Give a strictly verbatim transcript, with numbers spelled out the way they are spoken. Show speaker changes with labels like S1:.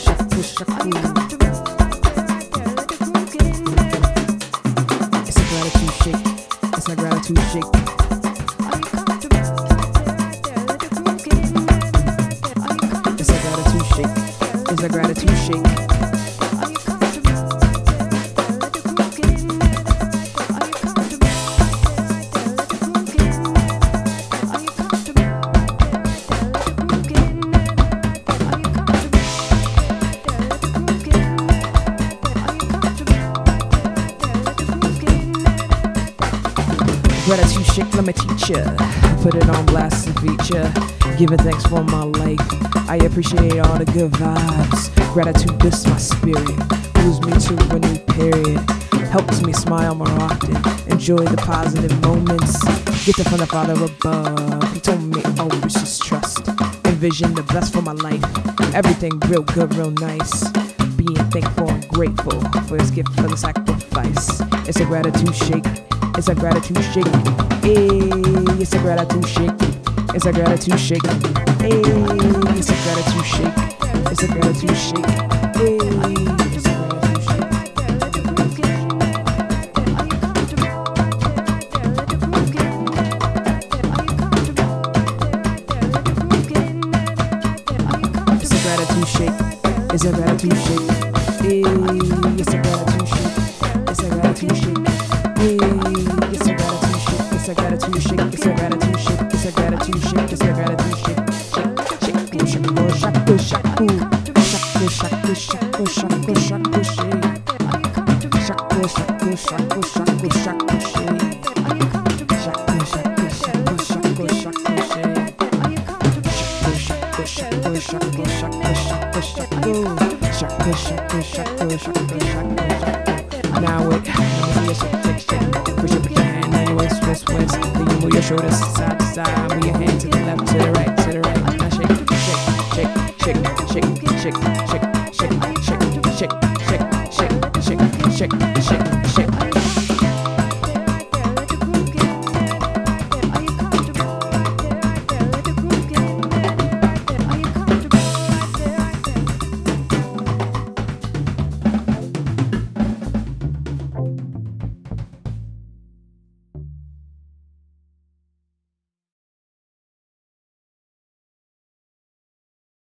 S1: shaku, shaku. It's a gratitude shake. It's a gratitude shake. It's a gratitude shake. It's a gratitude shake. Gratitude shake, let me teach ya. Put it on blast and feature. Giving thanks for my life. I appreciate all the good vibes. Gratitude lifts my spirit. Moves me to a new period. Helps me smile more often. Enjoy the positive moments. Get it from the Father above. He told me always just trust. Envision the best for my life. Everything real good, real nice. Being thankful and grateful for his gift for the sacrifice. It's a gratitude shake. It's a gratitude shake. Hey, it's a gratitude shake. It's a gratitude shake. Hey, it's a gratitude shake. It's a gratitude shake. Hey, it's a gratitude shake. It's a gratitude shake. It's a gratitude shake. Hey, it's a gratitude shake. It's a gratitude shake. Hey, it's a gratitude shake. It's a gratitude shake. It's a gratitude shake. It's a gratitude shake. It's a gratitude shake. Shake, shake, shaku, shaku, shaku, shaku, shaku, shaku, shaku, shaku, shake. Shaku, shaku, shaku, shaku, shaku, shake. Shaku, shaku, shaku, shaku, shaku, shake. Shaku, shaku, shaku, shaku, shaku, shaku, shaku. Shaku, shaku, shaku, shaku, shaku, shaku. Now it, let me see you shake, shake, shake. Push up your hand, now you west, west, west. Then you move your shoulders side to side. Move your hand to the left, to the right, to the right. Now shake, shake, shake, shake, shake, shake, shake, shake, shake, shake, shake, shake, shake, shake, shake, shake.